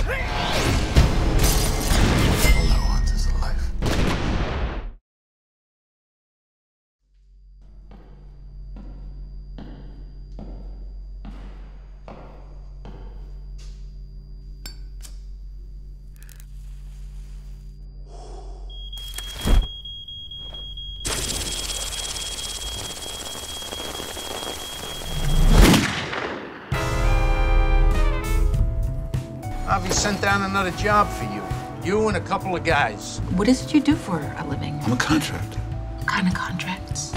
All I want is a life. Avi sent down another job for you. You and a couple of guys. What is it you do for a living? I'm a contractor. What kind of contracts?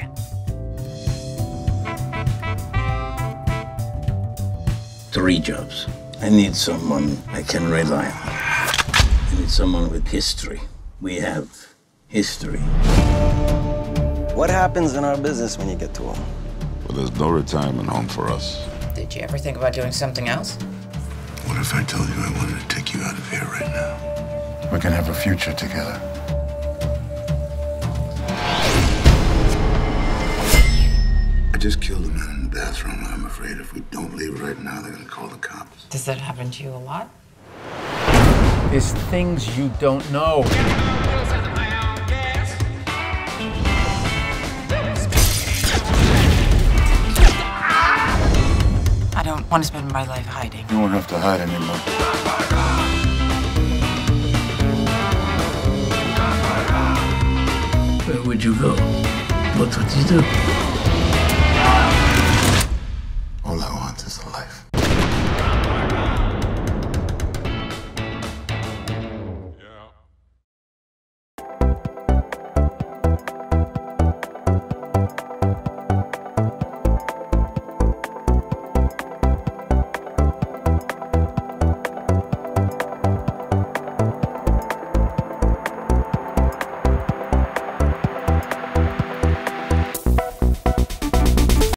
3 jobs. I need someone I can rely on. I need someone with history. We have history. What happens in our business when you get too old? Well, there's no retirement home for us. Did you ever think about doing something else? What if I told you I wanted to take you out of here right now? We can have a future together. I just killed a man in the bathroom, and I'm afraid if we don't leave right now, they're gonna call the cops. Does that happen to you a lot? There's things you don't know. I don't want to spend my life hiding. You won't have to hide anymore. Where would you go? What would you do?